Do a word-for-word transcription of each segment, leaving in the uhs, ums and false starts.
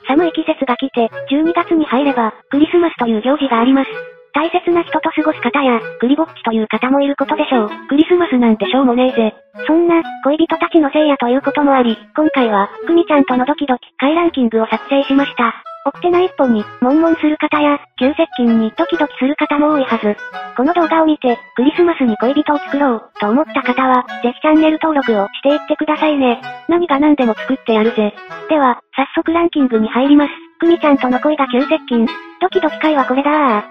寒い季節が来て、じゅうにがつに入れば、クリスマスという行事があります。大切な人と過ごす方や、クリぼっちという方もいることでしょう。クリスマスなんてしょうもねえぜ。そんな、恋人たちのせいやということもあり、今回は、クミちゃんとのドキドキ、回ランキングを作成しました。奥手な一歩に、悶々する方や、急接近にドキドキする方も多いはず。この動画を見て、クリスマスに恋人を作ろう、と思った方は、ぜひチャンネル登録をしていってくださいね。何が何でも作ってやるぜ。では、早速ランキングに入ります。クミちゃんとの恋が急接近。ドキドキ回はこれだー。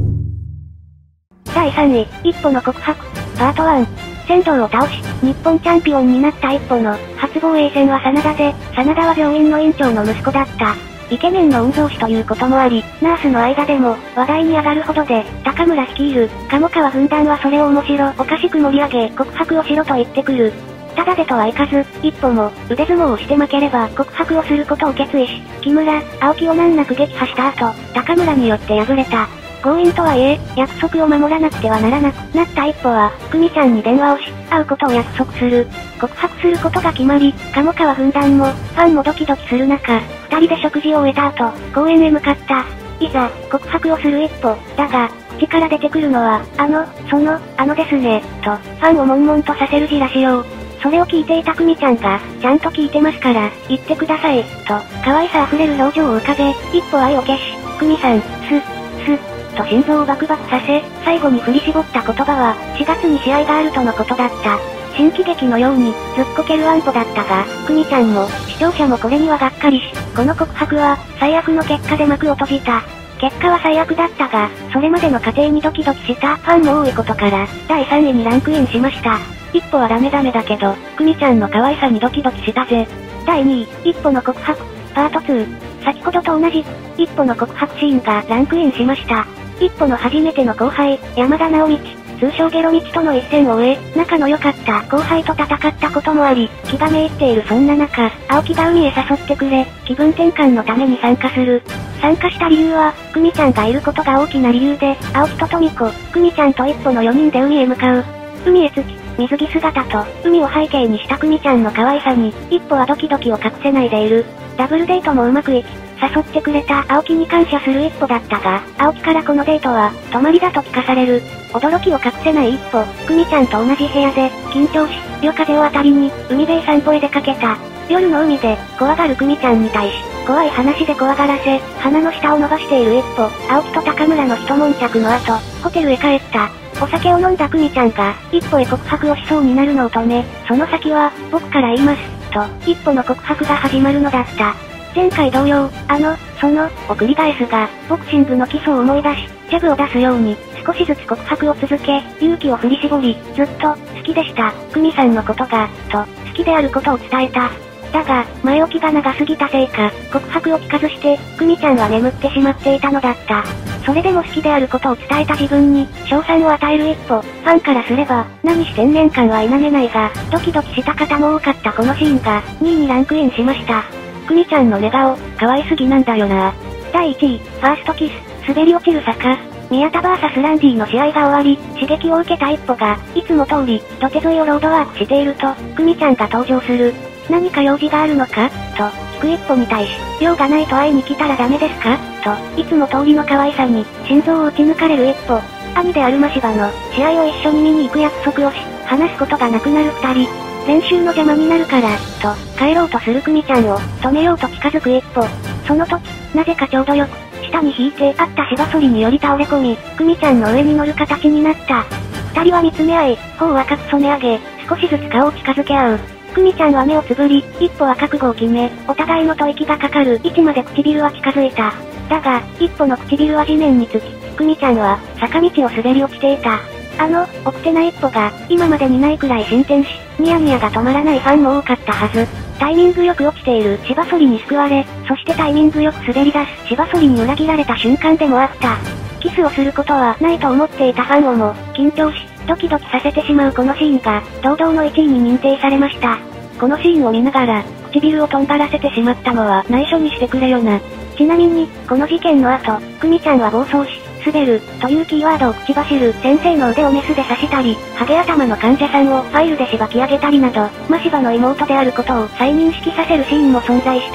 だいさんい、一歩の告白、パートワン。仙道を倒し、日本チャンピオンになった一歩の、初防衛戦は真田で、真田は病院の院長の息子だった。イケメンの御曹司ということもあり、ナースの間でも、話題に上がるほどで、高村率いる、鴨川軍団はそれを面白おかしく盛り上げ、告白をしろと言ってくる。ただでとはいかず、一歩も、腕相撲をして負ければ告白をすることを決意し、木村、青木を難なく撃破した後、高村によって敗れた。強引とはいえ、約束を守らなくてはならなくなった一歩は、久美ちゃんに電話をし、会うことを約束する。告白することが決まり、鴨川軍団も、ファンもドキドキする中、二人で食事を終えた後、公園へ向かった。いざ、告白をする一歩、だが、口から出てくるのは、あの、その、あのですね、と、ファンを悶々とさせるじらしよう。それを聞いていた久美ちゃんが、ちゃんと聞いてますから、言ってください、と、可愛さ溢れる表情を浮かべ、一歩愛を消し、久美さん、す、す、と心臓をバクバクさせ、最後に振り絞った言葉は、しがつに試合があるとのことだった。新喜劇のように、ずっこけるワンポだったが、久美ちゃんも、視聴者もこれにはがっかりし、この告白は、最悪の結果で幕を閉じた。結果は最悪だったが、それまでの過程にドキドキしたファンも多いことから、だいさんいにランクインしました。一歩はダメダメだけど、久美ちゃんの可愛さにドキドキしたぜ。だいにい、一歩の告白、パートツー。先ほどと同じ、一歩の告白シーンがランクインしました。一歩の初めての後輩、山田直道、通称ゲロ道との一戦を終え、仲の良かった後輩と戦ったこともあり、気がめいっているそんな中、青木が海へ誘ってくれ、気分転換のために参加する。参加した理由は、久美ちゃんがいることが大きな理由で、青木と富子、久美ちゃんと一歩のよにんで海へ向かう。海へ着き、水着姿と、海を背景にした久美ちゃんの可愛さに、一歩はドキドキを隠せないでいる。ダブルデートもうまくいき、誘ってくれた青木に感謝する一歩だったが、青木からこのデートは、泊まりだと聞かされる。驚きを隠せない一歩、久美ちゃんと同じ部屋で、緊張し、夜風を当たりに、海辺へ散歩へ出かけた。夜の海で、怖がる久美ちゃんに対し、怖い話で怖がらせ、鼻の下を伸ばしている一歩、青木と高村の一悶着の後、ホテルへ帰った。お酒を飲んだ久美ちゃんが、一歩へ告白をしそうになるのを止め、その先は、僕から言います、と、一歩の告白が始まるのだった。前回同様、あの、その、を繰り返すが、ボクシングの基礎を思い出し、ジャブを出すように、少しずつ告白を続け、勇気を振り絞り、ずっと、好きでした、久美さんのことが、と、好きであることを伝えた。だが、前置きが長すぎたせいか、告白を聞かずして、久美ちゃんは眠ってしまっていたのだった。それでも好きであることを伝えた自分に、賞賛を与える一歩、ファンからすれば、何してんねん感は否めないが、ドキドキした方も多かったこのシーンが、にいにランクインしました。久美ちゃんの寝顔、可愛すぎなんだよな。だいいちい、ファーストキス、滑り落ちる坂。宮田 ブイエス ランディの試合が終わり、刺激を受けた一歩が、いつも通り、土手沿いをロードワークしていると、久美ちゃんが登場する。何か用事があるのかと、聞く一歩に対し、用がないと会いに来たらダメですかと、いつも通りの可愛さに、心臓を打ち抜かれる一歩。兄である真柴の、試合を一緒に見に行く約束をし、話すことがなくなる二人。練習の邪魔になるから、と、帰ろうとする久美ちゃんを、止めようと近づく一歩。その時、なぜかちょうどよく、下に引いてあった芝そりにより倒れ込み、久美ちゃんの上に乗る形になった。二人は見つめ合い、頬を赤く染め上げ、少しずつ顔を近づけ合う。久美ちゃんは目をつぶり、一歩は覚悟を決め、お互いの吐息がかかる位置まで唇は近づいた。だが、一歩の唇は地面につき、久美ちゃんは、坂道を滑り落ちていた。あの、奥手な一歩が、今までにないくらい進展し、ニヤニヤが止まらないファンも多かったはず。タイミングよく落ちている芝そりに救われ、そしてタイミングよく滑り出す芝そりに裏切られた瞬間でもあった。キスをすることはないと思っていたファンをも、緊張し、ドキドキさせてしまうこのシーンが、堂々のいちいに認定されました。このシーンを見ながら、唇をとんがらせてしまったのは内緒にしてくれよな。ちなみに、この事件の後、久美ちゃんは暴走し、滑る、というキーワードを口走る先生の腕をメスで刺したり、ハゲ頭の患者さんをファイルでしばき上げたりなど、真柴の妹であることを再認識させるシーンも存在した。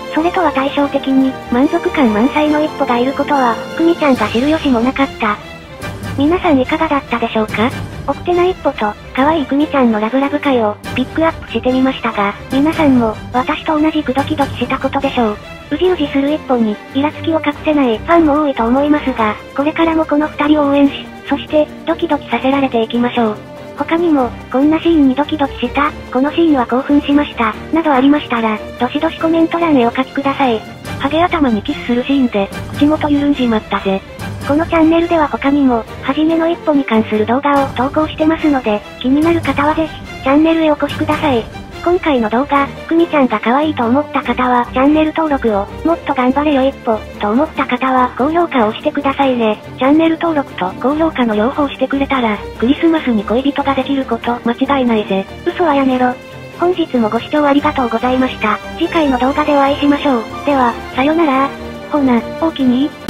それとは対照的に、満足感満載の一歩がいることは、久美ちゃんが知る由もなかった。皆さんいかがだったでしょうか？奥手な一歩と、可愛い久美ちゃんのラブラブ会を、ピックアップしてみましたが、皆さんも、私と同じくドキドキしたことでしょう。うじうじする一歩に、イラつきを隠せないファンも多いと思いますが、これからもこの二人を応援し、そして、ドキドキさせられていきましょう。他にも、こんなシーンにドキドキした、このシーンは興奮しました、などありましたら、どしどしコメント欄へお書きください。ハゲ頭にキスするシーンで、口元緩んじまったぜ。このチャンネルでは他にも、はじめの一歩に関する動画を投稿してますので、気になる方はぜひ、チャンネルへお越しください。今回の動画、久美ちゃんが可愛いと思った方はチャンネル登録を、もっと頑張れよ一歩、と思った方は高評価を押してくださいね。チャンネル登録と高評価の両方してくれたら、クリスマスに恋人ができること間違いないぜ。嘘はやめろ。本日もご視聴ありがとうございました。次回の動画でお会いしましょう。では、さよなら。ほな、おおきに。